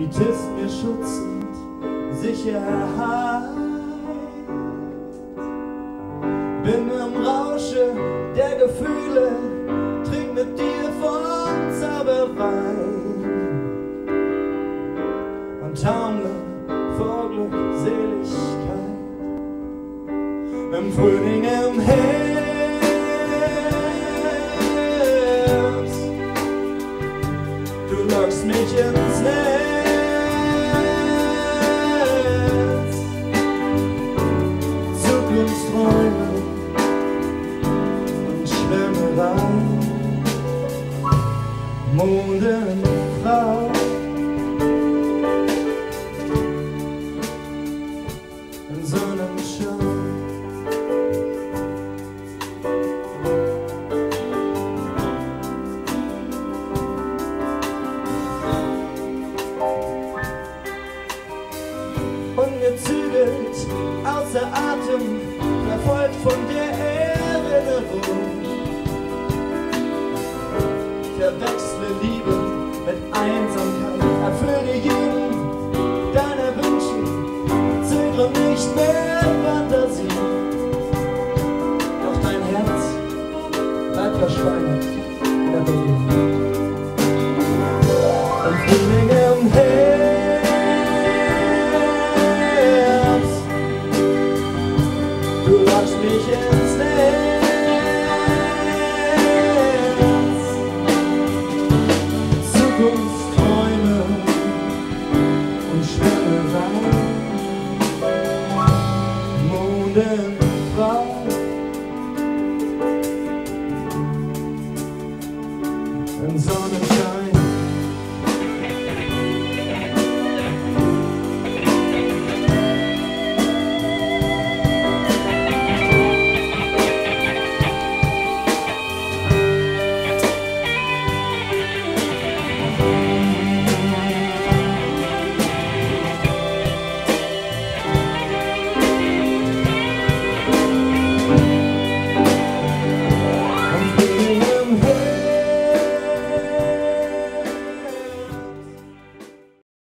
und ist mir Schutz und Sicherheit. Bin im Rausche der Gefühle, trink mit dir vom Zauberwein und taumle vor Glückseligkeit. Im Frühling, im Herbst, du lockst mich ins Netz. Zukunftsträume und Schwärmerei, Mondenfrau. Im Sonnenschein. Ungezügelt, außer Atem, verfolgt von der Erinnerung. Verwechsle Liebe mit Einsamkeit, erfülle jeden deiner Wünsche, zögere nicht mehr Fantasie. Doch dein Herz bleibt verschweinet in der Bewegung. Im Frühling, im Herbst, du lockst mich ins Netz. Zukunftsträume und Schwärmerei, Mondenfrau.